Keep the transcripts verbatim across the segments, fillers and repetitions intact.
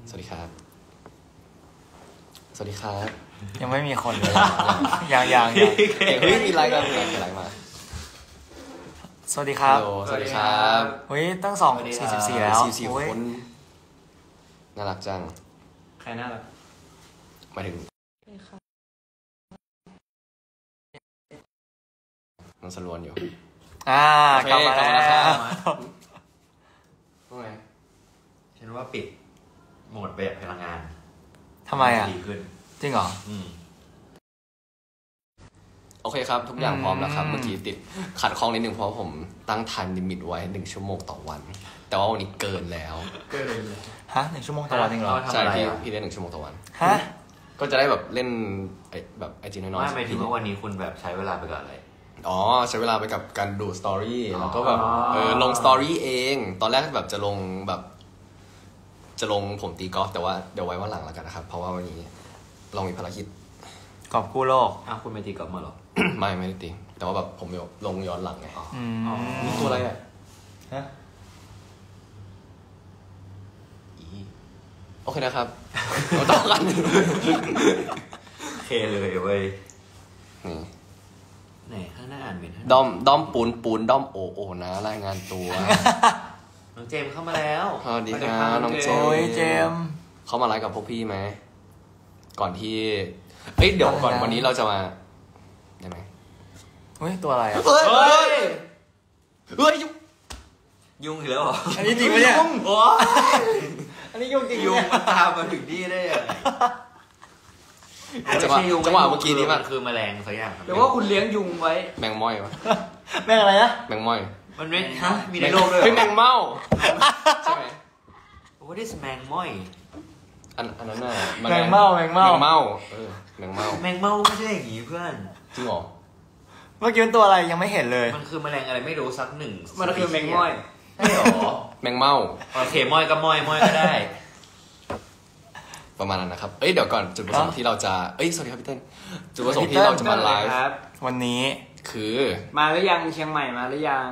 สวัสดีครับสวัสดีครับยังไม่มีคนเลยยังยังยังเฮ้ยมีไลน์กันมีไลน์มาสวัสดีครับสวัสดีครับเฮ้ยตั้งสองสี่สิบสี่แล้วสี่สิบคนน่ารักจังใครน่ารักหมายถึงน้องสลวนอยู่อ่ากลับมาแล้วว่าไงฉันว่าปิดโหมดแบบพลังงานทำไมอ่ะดีขึ้นจริงเหรออืมโอเคครับทุกอย่างพร้อมแล้วครับเมื่อกี้ติดขัดข้องนิดนึงเพราะผมตั้งทันลิมิตไว้หนึ่งชั่วโมงต่อวันแต่ว่าวันนี้เกินแล้วเกินเลยฮะหนึ่งชั่วโมงต่อวันจริงเหรอใช่พี่พี่เล่นหนึ่งชั่วโมงต่อวันฮะก็จะได้แบบเล่นไอแบบไอจีน้อยๆไม่หมายถึงว่าวันนี้คุณแบบใช้เวลาไปกับอะไรอ๋อใช้เวลาไปกับการดูสตอรี่แล้วก็แบบเออลงสตอรี่เองตอนแรกแบบจะลงแบบจะลงผมตีกอล์ฟแต่ว่าเดี๋ยวไว้วันหลังแล้วกันนะครับเพราะว่าวันนี้เรามีภารกิจกอบกู้โลกอ้าวคุณไม่ตีกอล์ฟมาหรอไม่ไม่ได้ตีแต่ว่าแบบผมลงย้อนหลังไงอ๋อนี่ตัวอะไรอ่ะฮะโอเคนะครับเราต่อกันโอเคเลยเว้ยนี่ไหนข้างหน้าอ่านเป็นด้อมด้อมปูนปูนด้อมโอโอนะรายงานตัวน้องเจมเข้ามาแล้วสวัสดีครับน้องเจมโอ้ยเจมเข้ามาไลฟ์กับพวกพี่ไหมก่อนที่เอ้ยเดี๋ยวก่อนวันนี้เราจะมาได้ไหมเฮ้ยตัวอะไรอ่ะเฮ้ยเฮ้ยเฮ้ยยุ่งยุ่งอีกแล้วเหรออันนี้จริงไหมเนี่ยโอ้อันนี้ยุ่งจริงยุ่งมันตามมาถึงนี่ได้ยังจังหวะจังหวะเมื่อกี้นี้มันคือแมลงสักอย่างหรือว่าคุณเลี้ยงยุงไว้แมงม้อยวะแมงอะไรนะแมงม้อยมันไม่ฮะมีในโลกด้วยเฮ้ยแมงเม่าใช่ไหม What is แมงม้อยอันอันนั้นน่ะแมงเม่าแมงเม่าแมงเม่าเออแมงเม่าแมงเม่าไม่ใช่อย่างนี้เพื่อนจริงเหรอเมื่อกี้เป็นตัวอะไรยังไม่เห็นเลยมันคือแมลงอะไรไม่รู้สักหนึ่งมันคือแมงม้อยใช่หรอแมงเม่าโอเคม้อยก็ม้อยม้อยก็ได้ประมาณนั้นนะครับเอ้ยเดี๋ยวก่อนจุดประสงค์ที่เราจะเอ้ยสวัสดีครับพี่เต้นจุดประสงค์ที่เราจะมาไลฟ์วันนี้คือมาหรือยังเชียงใหม่มาหรือยัง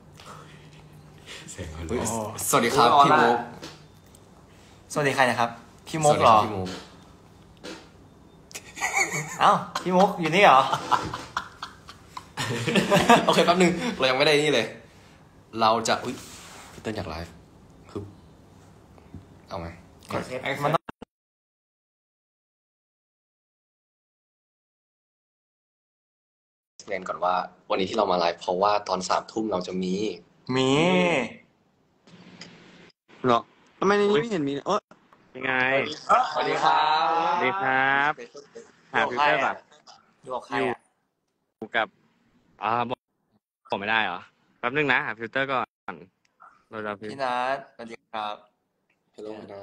สวัสดีครับพี่มุกสวัสดีใครนะครับพี่มุกเหรอพี่มุกเอ้าพี่มุกอยู่นี่เหรอโอเคแป๊บนึงเรายังไม่ได้นี่เลยเราจะอุ้ยพี่เต้นอยากไลฟ์คือเอาไหมมันเรียนก่อนว่าวันนี้ที่เรามาไลฟ์เพราะว่าตอนสามทุ่มเราจะมีมีเหรอทำไมในนี้ไม่เห็นมีเออยังไงสวัสดีครับสวัสดีครับหาฟิลเตอร์ป่ะดูใครอ่ะอยู่กับอ่าผมไม่ได้เหรอแป๊บนึงนะหาฟิลเตอร์ก่อนเราจะพี่นัทสวัสดีครับฮัลโหลนะ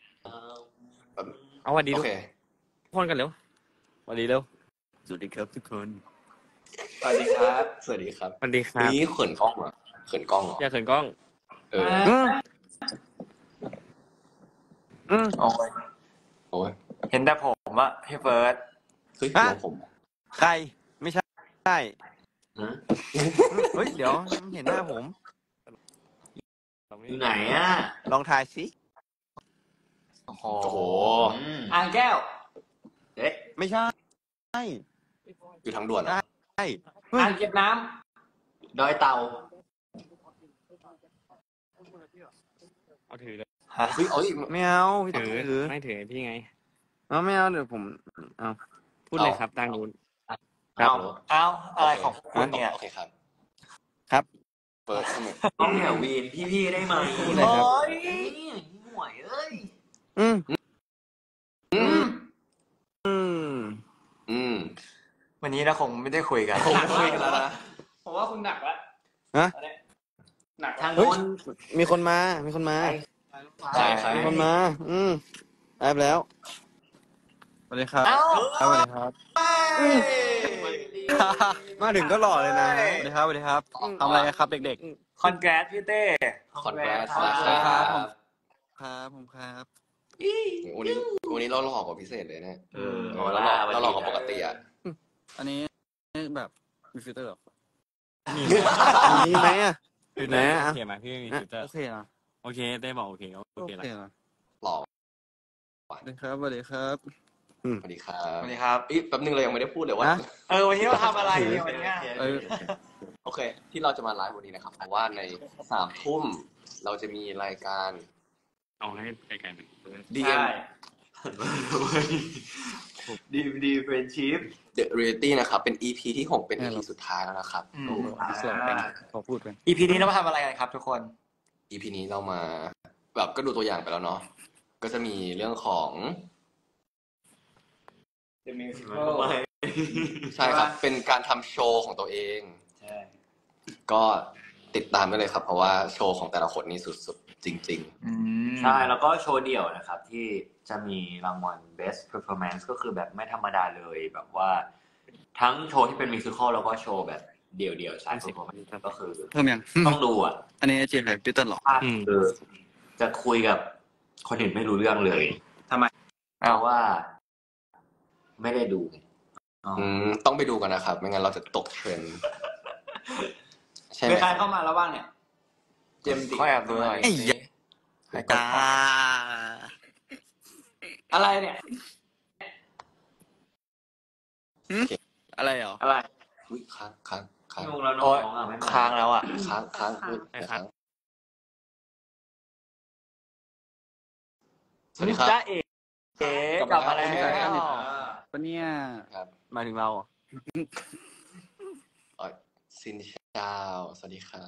เอาสวัสดีทุกคนกันเร็วสวัสดีเร็วสวัสดีครับทุกคนสวัสดีครับสวัสดีครับสวัสดีครับนี่เขินกล้องเหรอเขินกล้องเหรออย่าเขินกล้องเอออืมโอ้ยโอ้ยเห็นแต่ผมอะพี่เฟิร์สเฮ้ยหัวผมใครไม่ใช่ใช่เฮ้ยเดี๋ยวเห็นหน้าผมอยู่ไหนอะลองทายสิโอ้โหอ่างแก้วเอ๊ะไม่ใช่อยู่ทางด่วนใช่อ่างเก็บน้ำดอยเต่าเอาถือเลยฮะเอาอีกไม่เอาพี่ถือไม่ถือพี่ไงเอาไม่เอาเดี๋ยวผมเอาพูดเลยครับตั้งนู้นครับเอาอะไรของคุณเนี่ยโอเคครับครับเปิดสมุดต้องแถววีนพี่ๆได้ไหมโอ้ยห่วยเอ้ยอืมอืมอืมอืมวันนี้เราคงไม่ได้คุยกันคงคุยกันแล้วนะผมว่าคุณหนักแล้วฮะหนักทางโน้นมีคนมามีคนมาใช่ใช่มีคนมาอืมแอบแล้วสวัสดีครับสวัสดีครับมาถึงก็หล่อเลยนะสวัสดีครับสวัสดีครับทำอะไรครับเด็กๆคอนแกรสพี่เต้คอนแกรสครับครับผมครับวันนี้วันนี้เราหล่อกว่าพิเศษเลยนะเออเราหล่อเราหล่อกว่าปกติอ่ะอันนี้แบบมีฟิลเตอร์หรอมีไหมอ่ะอยู่ไหนอ่ะโอเคไหมพี่มีฟิลเตอร์โอเคนะโอเคเต้บอกโอเคโอเคแล้วหล่อว่ะสวัสดีครับสวัสดีครับสวัสดีครับสวัสดีครับอีกแป๊บนึงเรายังไม่ได้พูดเลยว่าฮะเออวันนี้เราทำอะไรเนี่ยวันเนี้ยเออโอเค ที่เราจะมาไลฟ์วันนี้นะครับ เพราะว่าในสามทุ่มเราจะมีรายการเอาให้ไกลๆหน่อยดี เอ็มดีดีเฟรนชิพ The Reality นะครับ เป็น อี พี ที่หกเป็นแน่อีนพีอนสุดท้ายแล้วนะครับอืมโอ้โหสลับกันขอพูดกันอีพีนี้เรามาทำอะไรกันครับทุกคนอี พี นี้เรามาแบบก็ดูตัวอย่างไปแล้วเนาะก็จะมีเรื่องของ The Musical ใช่ครับ เป็นการทำโชว์ของตัวเองใช่ก็ติดตามได้เลยครับ เพราะว่าโชว์ของแต่ละคนนี่สุดๆ จริงใช่ แล้วก็โชว์เดี่ยวนะครับ ที่จะมีรางวัล Best Performance ก็คือแบบไม่ธรรมดาเลยแบบว่า ทั้งโชว์ที่เป็นมิวสิควลแล้วก็โชว์แบบเดี่ยวๆสาย performance ก็คือเพิ่มยังต้องดูอ่ะอันนี้เจนไหนพีเตอร์หรอภาพคือจะคุยกับคนอื่นไม่รู้เรื่องเลยทำไมเพราะว่า ไม่ได้ดูไงๆ อืมต้องไปดูกันนะครับ ไม่งั้นเราจะตกเทรนด์ใช่ไหมมีใครเข้ามาแล้วบ้างเนี่ย เจมส์ดิขอแอบดูหน่อยไอ้เหี้ยให้ก่อนอะไรเนี่ยอะไรเหรออะไรอุ๊ยค้างค้างค้างงงแล้วน้องอ่ะไม่มาค้างแล้วอ่ะค้างค้างพูดค้างสวัสดีครับจ้าเอ๋เอ๋กลับมาแล้วปะเนี่ยครับมาถึงเราเหรออ๋อซินเช้าสวัสดีครับ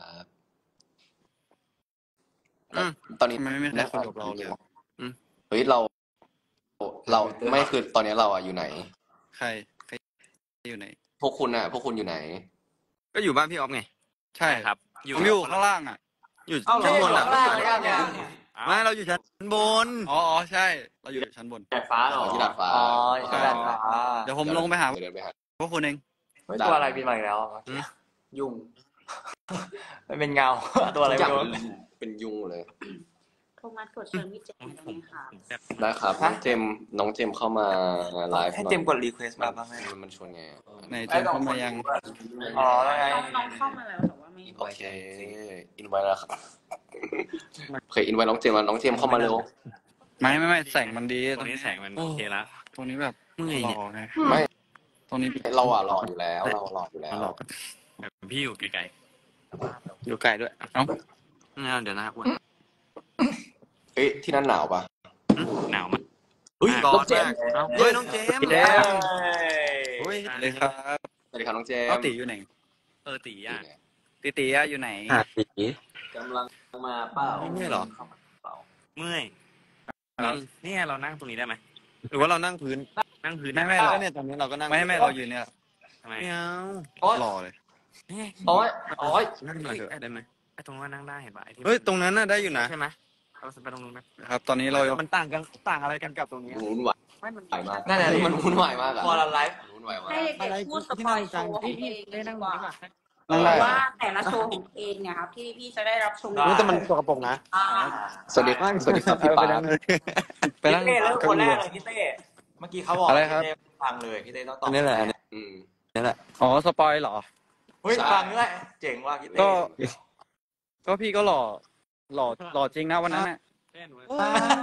อืมตอนนี้ทำไมไม่มีใครคุยกับเราเลยเฮ้ยเรา เราไม่คือตอนนี้เราอะอยู่ไหนใครใครอยู่ไหนพวกคุณอะพวกคุณอยู่ไหนก็อยู่บ้านพี่ออฟไงใช่ครับผมอยู่ข้างล่างอ่ะอยู่เอ้าชั้นบนเราอ่ะอยู่ข้างล่างเนี่ยไม่เราอยู่ชั้นบนอ๋ออ๋อใช่ เราอยู่ชั้นบนดาดฟ้าเหรอที่ดาดฟ้าอ๋อที่ดาดฟ้าเดี๋ยวผมลงไปหาเดินไปหาพวกคุณเองเฮ้ยตัวอะไรบินมาอีกแล้วอืมยุงมันเป็นเงา ตัวอะไรจัไม่บรู้เป็นยุงเลยโทรมากดเชิญพี่เจมส์ได้ไหมคะได้ครับน้องเจมส์น้องเจมส์เข้ามาไลฟ์ให้หน่อยเจมส์กดรีเควสมาบ้างไหมมันชวนไงอะไหนเจมส์เข้ามายังอ๋อแล้วไงน้องน้องเข้ามาแล้วแต่ว่าไม่โอเค อินไว้แล้วครับโอเคอินไว้น้องเจมส์แล้วน้องเจมส์เข้ามาเร็วไม่ไม่ไม่แสงมันดีตรงนี้แสงมันโอเคแล้วตรงนี้แบบเมื่อยหเนี่ยล่อไงไม่ตรงนี้เราอะหล่ออยู่แล้ว เราหล่ออยู่แล้วหล่อกันแบบพี่อยู่ไกลอยู่ไกลด้วย เอ้าไม่เอาเดี๋ยวนะอ้วนเอ้ยที่นั่นหนาวปะๆหนาวมากเฮ้ยร้อน้อน งเจมมากส์เอ้าเฮ้ยน้องเจมส์เจมส์เฮ้ยสวัสดีครับสวัสดีครับน้องเจมเอาส์ตีอยู่ไหนเออตีอ่ะตีตีอะอยู่ไหนหาตีกำลังมาเปล่าไม่ใช่เหรอเมื่อยเนี่ยเรานั่งตรงนี้ได้ไหมหรือว่าเรานั่งพื้นนั่งพื้นไม่ไม่แล้วเราก็เนี่ยตอนนี้เราก็นั่งไม่ไม่เราอยู่เนี่ยทำไมไม่เอาโอ๊ยหล่อเลยโอ๊ยโอ๊ยนั่งหน่อยเถอะได้ไหมไอ้ตรงว่านั่งได้เห็นป่ะไอ้ที่เฮ้ยตรงนั้นน่ะได้อยู่นะใช่ไหมเราไปตรงนู้นไหมครับ ตอนนี้เรามันต่างกันต่างอะไรกันกับตรงนี้วุ่นวายไม่มันมากนั่นแหละมันวุ่นวายมากอะพอเราไลฟ์วุ่นวายมากให้เด็กๆพูดสปอยโชว์ของเองดีกว่านั่งเพได้ราะเหรอว่าแต่ละโชว์ของเองเนี่ยครับที่พี่จะได้รับชมได้เฮ้ยแต่มันสกปรกนะอ่าสวัสดีสวัสดีครับพี่ไปปานั่งเลยไปพี่นั่งเต้เริ่มเก้าคนแรอี้กเลยพี่เต้เมื่อกี้เขาบอกอะไรครับพี่เต้ฟังเลยพี่เต้ต้องตอบอันนี้แหละอันนี้อืมนี่แหละอ๋อสปอยเหรอเฮ้ยใช่ฟังด้วยเจ๋งว่ะพี่เต้ก็ ก็พี่ก็หล่อ หล่อ หล่อจริงนะวันนั้นน่ะเล่นเว้ย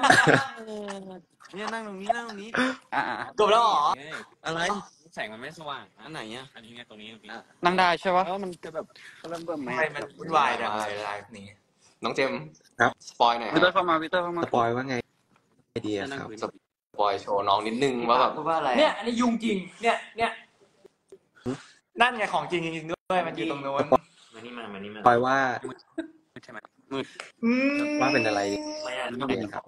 เนี่ยนั่งตรงนี้นั่งตรงนี้อ่าจบแล้วเหรออะไรแสงมันไม่สว่างอันไหนอ่ะอันนี้ไงตรงนี้ตรงนี้นั่งได้ใช่ปะแล้วมันจะแบบเริ่มเบิ่มไหมทำไมมันวุ่นวายจังเลยไลฟ์นี้น้องเจมส์ครับสปอยหน่อยวิเตอร์ฮะเข้ามาวิเตอร์เข้ามาสปอยว่าไงไอเดียครับสปอยโชว์น้องนิดนึงว่าแบบพูดว่าอะไรเนี่ยอันนี้ยุงจริง เนี่ย เนี่ยนั่นไงของจริงจริงๆด้วยมันอยู่ตรงโน้นมานี่มามานี่มาสปอยว่าใช่ไหมอืมว่าเป็นอะไรไม่อ่ะครับ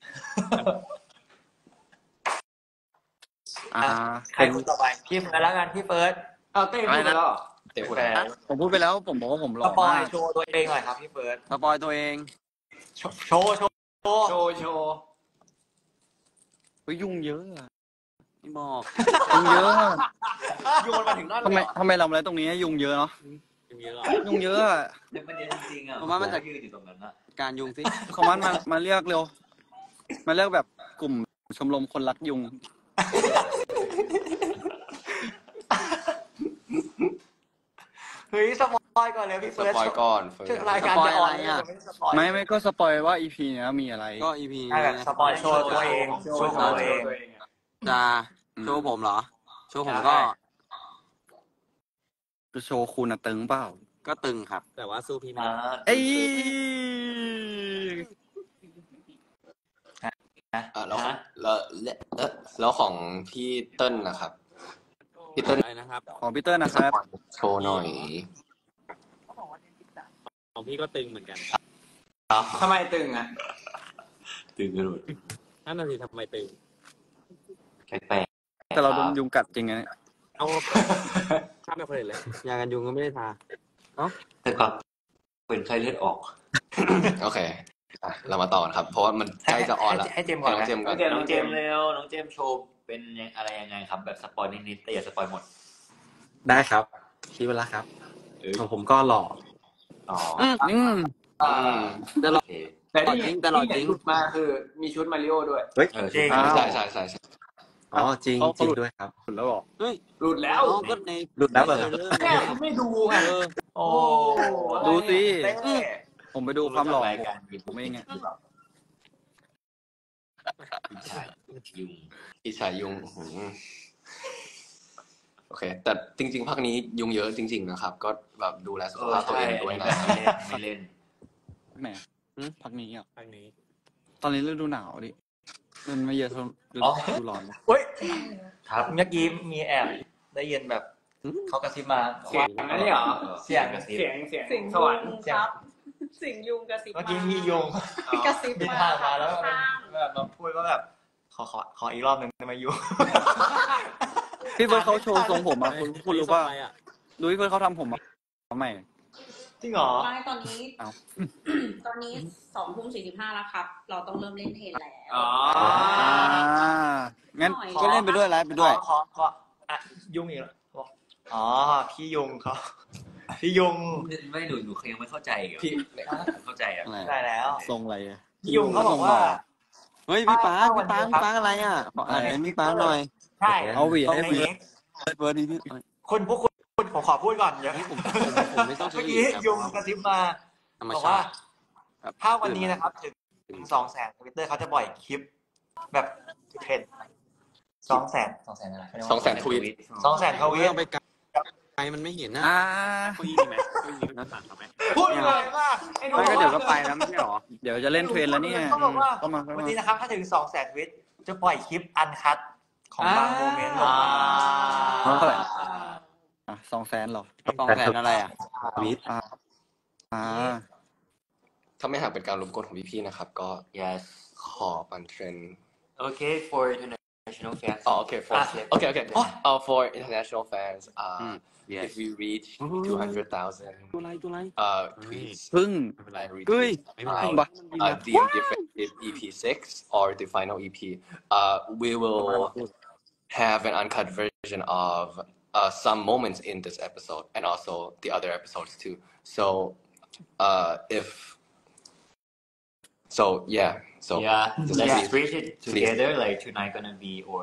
อ่าใครคนต่อไปพี่เฟิร์สแล้วกันพี่เฟิร์สเอาเต้พูดไปแล้วเหรอเต็มแต่ผมพูดไปแล้ว ผมบอกว่าผมหล่สอปอยมากโชว์ตัวเองหน่อยครับพี่เฟิร์สสปอยตัวเองโชว์โชว์โชว์โชว์ โชว์เฮ้ยยุ่งเยอะอะนี่บอกยุ่งเยอะอะโยนมาถึงนั่นทำไมทำไมเราอะไรตรงนี้ยุ่งเยอะเนาะเยอะหรอยุ่งเยอะอะเดี๋ยวมันเยอะจริงๆอ่ะผมว่ามันจะยืนอยู่ตรงนั้นอ่ะการยุงสิคอมมันมา มาเรียกเร็ว มาเรียกแบบกลุ่มชมรมคนรักยุงเฮ้ยสปปอยก่อนเลยพี่สเฟิร์สปอยก่อนเฟิร์ชื่อสรายการจะออนเนี่ยไม่สปอยไม่ไม่ก็สปอยว่า อี พี เนี้ยมีอะไรก็ อี พีใช่แบบสปอยโชว์ตัวเองโชว์ตัวเองจะโชว์ผมเหรอ โชว์ผมก็จะโชว์คุณอะตึงเปล่าก็ตึงครับ แต่ว่าสู้พี่ไม่อ่าได้เอ้ยอ่ะแล้วแล้วแล้วแล้วของพี่เติ้ลนะครับพี่เติ้ลอะไรนะครับของพีเตอร์นะครับโชว์หน่อยของพี่ก็ตึงเหมือนกันทำไมตึงอ่ะตื่นกระโดดนั่นน่ะสิทำไมตึงแปลกแต่เราโดนยุงกัดจริงไงเนี่ยเอาข้ามไปคนอื่นเลยยากันยุงก็ไม่ได้ทาแต่ก็เป็นไข้เลือดออกโอเคอ่ะเรามาต่อกันครับ เพราะว่ามันใกล้จะออนแล้วให้เจมส์ก่อนน้องเจมส์ก่อนน้องเจมส์เร็วน้องเจมส์โชว์เป็นอะไรยังไงครับแบบสปอยนิดๆแต่อย่าสปอยหมดได้ครับคิดเวลาครับเออของผมก็หล่ออ๋ออืมอ่าโอเคแต่ที่จริงตลอดจริงที่หลุดมาคือมีชุดมาริโอด้วยเฮ้ยเออจริงใช่ใช่ใช่ใช่อ๋อจริงจริงด้วยครับสุดแล้วบอกเฮ้ยหลุดแล้วเอาก็ในหลุดแล้วเหรอเนี่ยไม่ดูไงเออโอ้ดูสิเต้ผมไปดูความหล่อรายการผมเองไงใช่ยุงพี่ชายยุงอื้อหือโอเค แต่จริงๆภาคนี้ยุงเยอะจริง ๆ นะครับ ก็แบบดูแลสุขภาพตัวเองด้วยนะไม่เล่นไม่เล่นแหมพักนี้อ่ะทางนี้ตอนนี้ฤดูหนาวดิมันไม่เยอะเท่าฤอ๋อดูร้อนนะเฮ้ยครับเมื่อกี้มีแอบได้ยินแบบเขากระซิบมาเสียงอันนี้เหรอเสียงกระซิบเสียงเสียงสิงสวรรค์ยุงครับ สิงยุงกระซิบเมื่อกี้มียุงกระซิบบินมาผ่านมาแล้วข้างแบบมาพูดว่าแบบขอขอขออีกรอบหนึ่งได้ไหมยุงพี่เฟิร์สเขาโชว์ทรงผมอ่ะคุณคุณรู้ป่ะอะไรอ่ะดูพี่เฟิร์สเขาทำผมอ่ะทำไมจริงเหรอไม่ตอนนี้เอ้าตอนนี้สองทุ่มสี่สิบห้าแล้วครับ เราต้องเริ่มเล่นเทรนแล้วอ๋ออ่างั้นหน่อยก็เล่นไปด้วยไลฟ์ไปด้วยขอขออ่ะยุงอีกแล้วบอกอ๋อพี่ยุงเขาพี่ยุงไม่หนูหนูเคยยังไม่เข้าใจอีกเหรอพี่เข้าใจอ่ะอะไรได้แล้วทรงอะไรอะพี่ยุงเขาบอกว่าเฮ้ยพี่ปางพี่ปางพี่ปางอะไรอ่ะขออ่านให้พี่ปางหน่อยใช่เอาหวีตรงให้ในหวีนี้เบิร์ดนี่พี่คุณพวกคุณคุณผมขอพูดก่อนเดี๋ยวเฮ้ยผมผมผมไม่ต้องเมื่อซื้กี้อีครับยุงกระซิบมาธรรมบอกชาว่าติครับถ้าวันนี้นะครับถึงถึงสองแสนทวิตเตอร์เขาจะปล่อยคลิป แบบเทรนสองแสนสองแสนอะไรสองแสนทวีตสองแสนทวิตเอาไปไกลไกลมันไม่เห็นนะอ่าคุยไหมคุยหน้าต่างเขาไหมพูดเลยมากไอ้หนูไม่ก็เดี๋ยวก็ไปแล้วไม่ใช่หรอ เดี๋ยวจะเล่นเทรนแล้วเนี่ยเขาบอกว่าก็มาก็วันมานี้นะครับถ้าถึงสองแสนทวิตจะปล่อยคลิปอันคัตของบางโมเมนต์ลงมาอ๋อเท่าไหร่อ่ะสองแสนหรอสองแสนอะไรอ่ะวิทอ่าอ่าถ้าไม่หากเป็นการรบกวนของพี่ๆนะครับ ก็ yes ขอปันเทรนด์ okay for international fans อ๋อโอเค for อ่ะโอเคโอเคอ๋อ for international fans uh อืม yes if we reach two hundred thousand ตัวไรตัวไร uh tweets พึ่ง and เฮ้ย retweets ไม่เป็นไร about uh, the definitive E P six or the final E P uh we will have an uncut version of uh some moments in this episode and also the other episodes too so uh if so yeah so yeah just let's please- reach it together like tonight gonna be or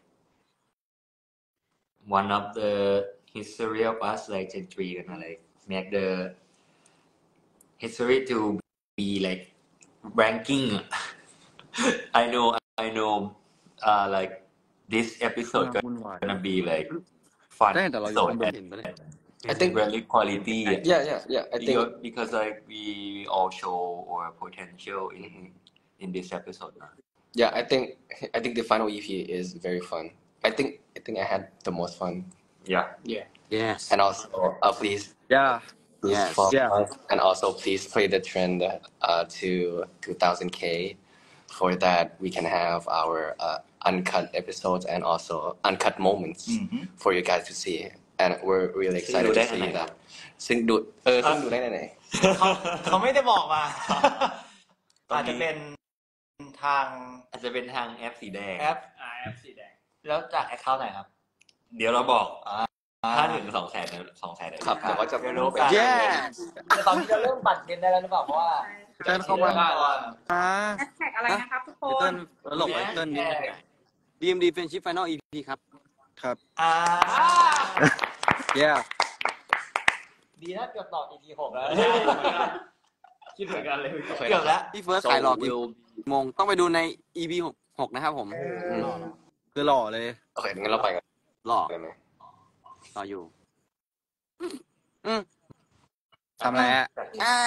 one of the history of us like Gen three gonna like make the history to be like ranking I know I know uh like this episode วุ่นวาย gonna be like fun ได้แต่เราอยู่ so ข้างบน and เห็นปะเนี่ย I think really quality yeah yeah yeah I think because, because like we all show our potential in in this episode now. yeah I think I think the final E P is very fun I think I think I had the most fun Yeah. yes and also uh, please yeah please Yes. follow Yeah. us and also please play the trend uh, to two thousand K for that we can have our uh, uncut episodes and also uncut moments Mhm. for you guys to see and we're really ซึ่ง excited ดูได้ to ทางไหน see ครับ that ซึ่งดูเออซึ่งดูได้ไหนเขาเขาไม่ได้บอกมา อาจจะเป็นทางอาจจะเป็นทางแอปสีแดงแอปอ่าแอปสีแดงแล้วจากแอคเคาท์ไหนครับเดี๋ยวเราบอกอ่าถ้าถึงสองแสนสองแสนครับเดี๋ยวก็จะเดี๋ยวรู้กัน yes แต่ตอนนี้จะเริ่มบัตรเกณฑ์ได้แล้วหรือเปล่าเพราะว่าเติ้ลเข้ามา อ่าแฮชแท็กอะไรนะครับทุกคพี่เติ้นลหลบไปเติ้ลนิดนึงดี เอ็ม ดี Friendship Final อี พี ครับครับอ่า yeah ดีนะเกือบตอบ อี พี หกแล้วคิดเหมือนกันเลยเกือบแล้วพี่เฟิร์สขายหลอกกี่โมงต้องไปดูใน อี พี หกหกนะครับผมคือหล่อเลยโอเคงั้นเราไปกันหล่อได้ไหมหล่ออยู่อืมทำอะไรฮะอ่า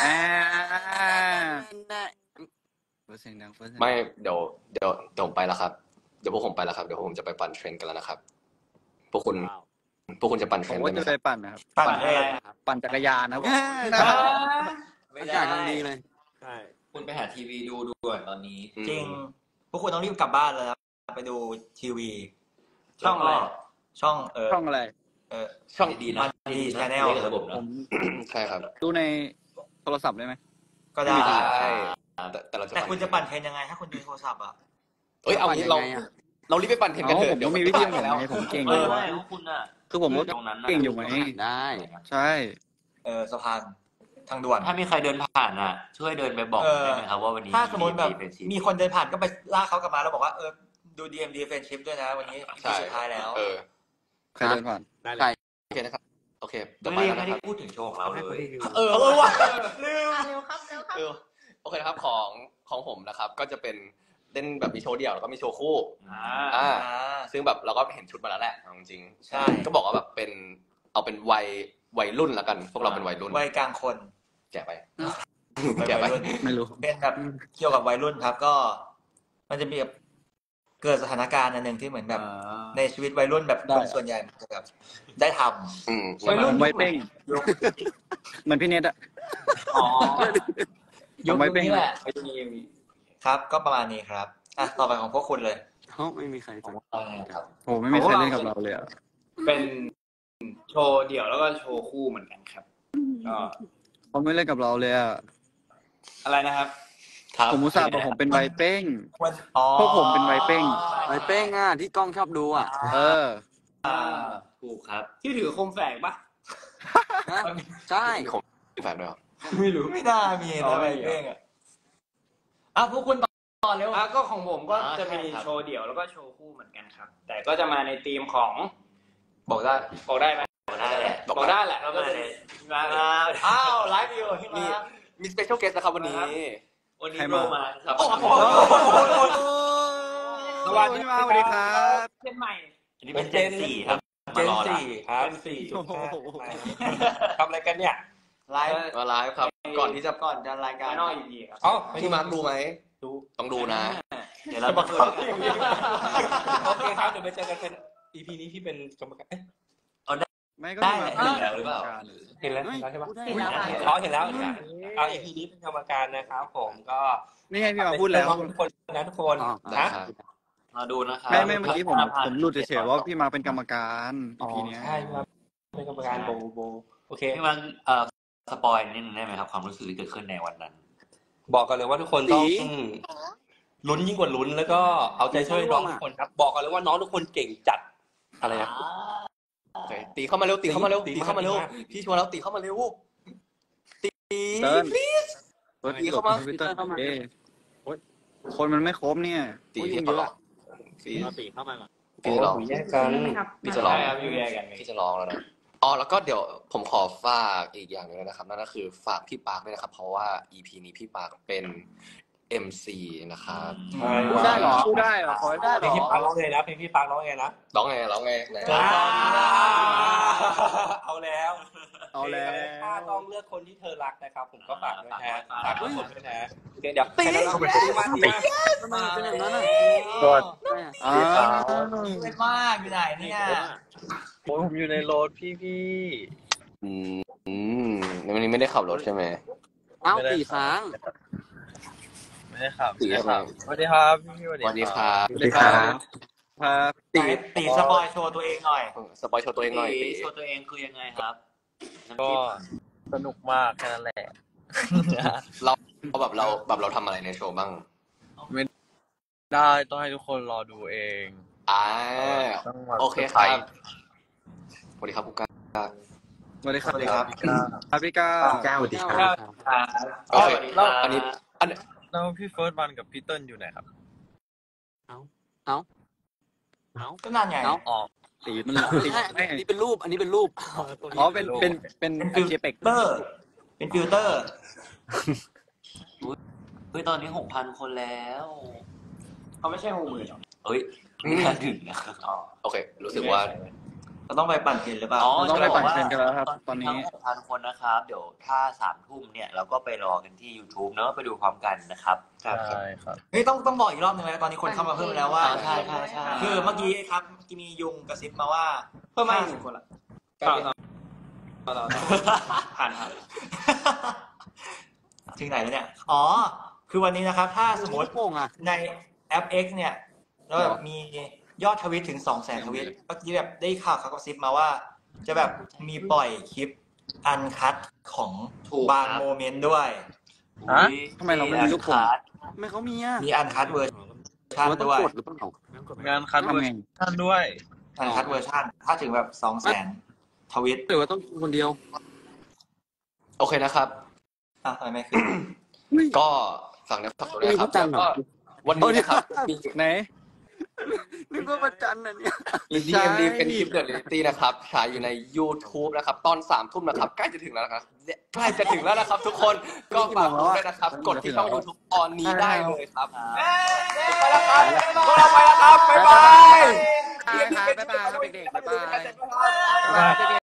เฟิร์สเสียงดังเฟิร์สเสียงดังไม่เดี๋ยวเดี๋ยวเดี๋ยวผมไปแล้วครับเดี๋ยวพวกผมไปแล้วครับเดี๋ยวผมจะไปปั่นเทรนกันแล้วนะครับพวกคุณพวกคุณจะปั่นเทผรนมได้ว่าไหมจะคไปรับปั่นนะครับปั่นอะไรปั่นจักรยานนะครับไม่อากาได้ศกำลังดีเลยใช่คุณไปหาทีวีดูด่วนตอนนี้จริงพวกคุณต้องรีบกลับบ้านเลยครับไปดูทีวี ช่องอะไรช่องเออช่องอะไรเออช่องดีนะดีชาแนลระบบผเนาะมใช่ครับดูในโทรศัพท์ได้ไหมก็ได้ใช่แต่แต่เราจะแต่คุณจะปั่นเทรนยังไงถ้าคุณดูโทรศัพท์อ่ะเอ้ยเอางี้เราเรารีบไปปั่นเทรนกันอ๋อเถผอะมเดี๋ยวก็มีวิธีของผมไงผมเก่งเออยู่อว่าไม่คุณอ่ะคือผมก็ตรงนั้นเก่งอยู่ไหมได้ ใช่เออสะพานทางด่วนถ้ามีใครเดินผ่านอ่ะ ช่วยเดินไปบอกเออได้ไหมครับว่าวันนี้ถ้าสมมติแบบเป็นชีพมีคนเดินผ่านก็ไปลากเขากลับมาแล้วบอกว่าเออดู ดี เอ็ม ดี Friendship ด้วยนะวันนี้ใช่สุดท้ายแล้วเออใครเดินผ่านใช่โอเคนะครับโอเคเดี๋ยวไม่ไปได้แล้วไม่นะคได้รับพูดถึงโชว์ของเราเลยเออเออว่ะลืมเร็วครับเร็วครับเออโอเคนะครับของของผมนะครับ ก็จะเป็นเล่นแบบมีโชว์เดี่ยวแล้วก็มีโชว์คู่อ่าอ่าอ่าซึ่งแบบเราก็เห็นชุดมาแล้วแหละเอาจริงๆใช่ก็บอกว่าแบบเป็นเอาเป็นวัยวัยรุ่นแล้วกัน พวกเราเป็นวัยรุ่นวัยกลางคนแก่ไปวัยแก่ไปรุ่นไม่รู้เป็นแบบเกี่ยวกับวัยรุ่นครับก็ มันจะมีแบบเกิดสถานการณ์อันหนึ่งที่เหมือนแบบในชีวิตวัยรุ่นแบบคนส่วนใหญ่มันจะแบบได้ทำอืมวัยรุ่นไวเป้งเหมือนพี่เน็ตอะอ๋อยุคนี้แหละไม่มีมีครับ ก็ประมาณนี้ครับอ่ะต่อไปของพวกคุณเลยเขาไม่มีใครสักครับโอ้ไม่มีใครเล่นกับเราเลยอะเป็นโชว์เดี่ยวแล้วก็โชว์คู่เหมือนกันครับก็เขาไม่เล่นกับเราเลยอะอะไรนะครับครับผมอุตส่าห์บอกผมเป็นไวเป้งอ๋อพวกผมเป็นไวเป้งไวเป้งอ่ะที่กล้องชอบดูอ่ะ เออถูกครับที่ถือโคมแฝกปะใช่ผมมีแฟนด้วยเหรอไม่รู้ไม่น่ามีนะวัยเป้งอ่ะอ่ะพวกคุณต่อเร็วอ่ะก็ของผมก็จะมีอ่าใช่ครับโชว์เดี่ยวแล้วก็โชว์คู่เหมือนกันครับ แต่ก็จะมาในธีมของบอกได้บอกได้ไหมได้แหละบอกได้แหละเราก็จะมีมาอ่าอ้าวไลฟ์อยู่ที่มีมามีสเปเชียลเกสนะครับวันนี้วันนี้ใครโรมามาครับโอ้โหสวัสดีมาสวัสดีครับเจนใหม่อันนี้เป็นเจนสี่ครับเจนสี่ครับเจนสี่โอ้โหทำอะไรกันเนี่ยไลฟ์มาไลฟ์ครับ ก่อนที่จะก่อนจะรายการนอกอีพีครับอ๋อพี่มาร์คดูไหมดูต้องดูนะเดี๋ยวเรามาคุยกันโอเคครับเดี๋ยวไปเจอกันเป็น อี พี นี้ที่เป็นกรรมการเอ๊ะไม่ก็ได้มาเห็นแล้วหรือเปล่าเห็นแล้วเฮ้ยเห็นแล้วใช่ปะพูดได้เห็นแล้วค่ะอ๋อเห็นแล้วเห็นแล้วเอา อี พี นี้เป็นกรรมการนะครับผมก็นี่ไงพี่มาพูดแล้วทุกคนนะทุกคนอ๋อได้นะครับมาดูนะครับไม่ไม่เมื่อกี้ผมผมหลุดเฉยๆว่าพี่มาเป็นกรรมการอ๋อีอพีเนี้ยใช่ครับเป็นกรรมการโบโบโอเคพี่มันเอ่อสปอยนิดนึงได้ไหมครับ ความรู้สึกที่เกิดขึ้นในวันนั้นบอกกันเลยว่าทุกคนต้องลุ้นยิ่งกว่าลุ้นแล้วก็เอาใจช่วยน้องทุกคนครับ บอกกันเลยว่าน้องทุกคนเก่งจัดอะไรนะโอเคตีเข้ามาเร็วตีเข้ามาเร็วตีตีเข้ามาเร็วตีมากพี่ชวนแล้วตีเข้ามาเร็วตีเติ้ล please เปิดอีกเข้ามาทวิตเตอร์เข้ามาคนมันไม่ครบเนี่ยตีโอ้ยที่เยเขาหรอะอกพี่เอาตีเข้ามาก่อนพี่จะร้องแยกกันพี่จะร้องใช่ครับอยู่แยกกันพี่จะร้องแล้วนะอ๋อแล้วก็เดี๋ยวผมขอฝากอีกอย่างหนึงนะครับนั่นก็คือฝากพี่ปาร์คด้วยนะครับ เพราะว่า อี พี นี้พี่ปาร์คเป็น เอ็ม ซี นะครับพูดได้เหรอพูดได้เหรอขอให้ได้เหเพรลงอพี่ปังร้องไงนะเพลงพี่ปังร้องไงนะร้องไงร้องไงไหนเอาแล้วเอาแล้วถ้าต้องเลือกคนที่เธอรักนะครับ ผมก็ฝากด้วยนะฝากทุกคนด้วยนะโอเคเดี๋ยวตีมาตีมาทำไมเป็นอย่างนั้นอ่ะกดอ๋อเป็นมากอยู่ไหนเนี่ยผมอยู่ในรถพี่พี่อืมอืมวันนี้ไม่ได้ขับรถใช่ไหมเอ้าตีค้างไม่ได้ขับตีใช่ไหมสวัสดีครับพี่พี่สวัสดีครับสวัสดีครับครับตีตีสปอยโชว์ตัวเองหน่อยสปอยโชว์ตัวเองหน่อยตีโชว์ตัวเองคือยังไงครับน้ำก็จิ้มสนุกมากแค่นั้นแหละเราเราแบบเราแบบเราทำอะไรในโชว์บ้างได้ต้องให้ทุกคนรอดูเองอ่าต้องมาโอเคครับสวัสดีครับคุณก้าสวัสดีครับสวัสดีครับครับพี่ก้าก้าวสวัสดีครับโอเคแล้วอันนี้อันแล้วพี่เฟิร์สวันกับพี่เติ้ลอยู่ไหนครับเอ้าก็นั่นไงออกสีมันสีไม่อันนี้เป็นรูป อันนี้เป็นรูปอ๋อเป็นเป็นเป็นเป็นเจเป็กฟิลเตอร์ เป็นฟิลเตอร์เฮ้ยตอนนี้หกพันคนแล้วเขาไม่ใช่หกหมื่นหรอเอ้ยไม่น่าถึงนะอ๋อโอเค รู้สึกว่าเราต้องไปปั่นเทรนหรือเปล่าอ๋อเราต้องไปปั่นเทรนกันแล้วครับตอนนี้ทั้งหกพันคนนะครับ เดี๋ยวถ้าสามทุ่มเนี่ยเราก็ไปรอกันที่ YouTube เนอะไปดูพร้อมกันนะครับใช่ครับเฮ้ยต้องต้องบอกอีกรอบหนึ่งแล้วตอนนี้คนเข้ามาเพิ่มแล้วว่าใช่ใช่ใช่คือเมื่อกี้ครับเมื่อกี้มียุงกระซิบมาว่าเพิ่มมาอีกหนึ่งคนละผ่านครับถึงไหนแล้วเนี่ย อ๋อ คือวันนี้นะครับ ถ้าสมมติโป่งอ่ะในแอป X เนี่ยแล้วแบบมียอดทวิตถึงสองแสนทวิตเมื่อกี้แบบได้ข่าวเขากระซิบมาว่า จะแบบมีปล่อยคลิปอันคัตของบางโมเมนต์ด้วยฮะทำไมเราไม่มีลูกโป่งทำไมเขามีอ่ะมีอันคัตเวอร์ชันว่าต้องด้วยกดหรือเปล่างานคัดเวอร์ชันด้วยอันคัตเวอร์ชันถ้าถึงแบบสองแสนทวิตหรือว่าต้องคนเดียวโอเคนะครับอ่ะทำไมไม่ขึ้นก็ฝากเนื้อฝากตัวด้วยนะครับมีพระจันทร์เหรอก็วันนี้นะครับมีไหนนึกว่าประจันน่ะเนี่ยมี ดี เอ็ม ดี เป็นคลิปเดอะเรลิตี้นะครับฉายอยู่ใน YouTube นะครับ ตอนสามทุ่มนะครับ ใกล้จะถึงแล้วนะครับ ใกล้จะถึงแล้วนะครับ ทุกคน ก็ฝากด้วยนะครับ กดที่ช่อง YouTube ตอนนี้ได้เลยครับไปแล้วครับพวกเราไปแล้วครับ บ๊ายบายบ๊ายบายครับเด็กๆบ๊ายบาย